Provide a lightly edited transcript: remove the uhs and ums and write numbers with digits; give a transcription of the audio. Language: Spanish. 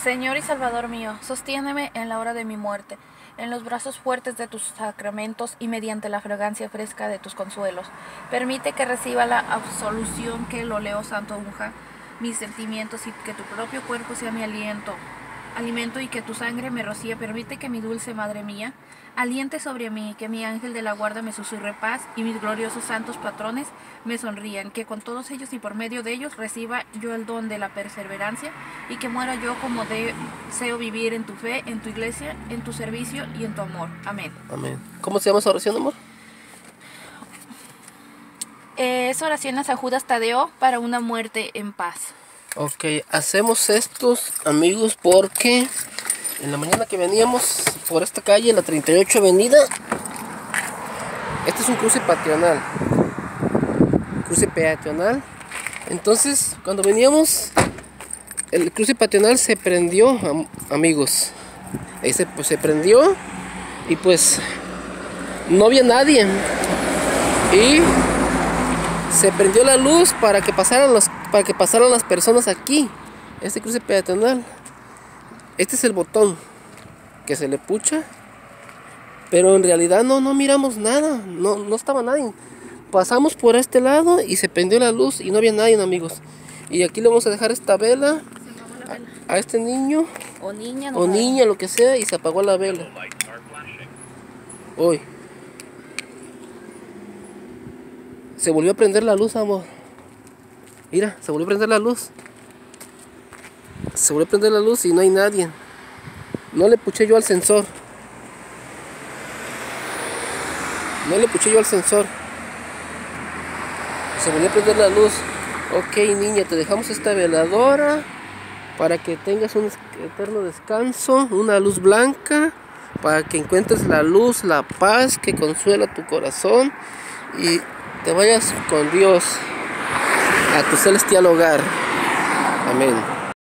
Señor y Salvador mío, sostiéneme en la hora de mi muerte, en los brazos fuertes de tus sacramentos y mediante la fragancia fresca de tus consuelos. Permite que reciba la absolución que el óleo santo unja mis sentimientos y que tu propio cuerpo sea mi alimento y que tu sangre me rocíe. Permite que mi dulce Madre mía aliente sobre mí, que mi ángel de la guarda me susurre paz y mis gloriosos santos patrones me sonrían, que con todos ellos y por medio de ellos reciba yo el don de la perseverancia y que muera yo como deseo vivir en tu fe, en tu iglesia, en tu servicio y en tu amor. Amén. Amén. ¿Cómo se llama esa oración, amor? Es oración a San Judas Tadeo para una muerte en paz. Ok, hacemos estos, amigos, porque en la mañana que veníamos por esta calle, la 38 Avenida, este es un cruce peatonal. Entonces, cuando veníamos, el cruce peatonal se prendió, amigos. Ahí se prendió y pues no había nadie. Y se prendió la luz para que pasaran las personas aquí. Este cruce peatonal. Este es el botón que se le pucha, pero en realidad no miramos nada, no estaba nadie. Pasamos por este lado y se prendió la luz y no había nadie, amigos. Y aquí le vamos a dejar esta vela a este niño o niña, lo que sea, y se apagó la vela. Hoy se volvió a prender la luz, amor. Mira, se volvió a prender la luz. Se volvió a prender la luz y no hay nadie. No le puché yo al sensor. Se volvió a prender la luz. Ok, niña, te dejamos esta veladora para que tengas un eterno descanso, una luz blanca, para que encuentres la luz, la paz que consuela tu corazón y te vayas con Dios a tu celestial hogar. Amén.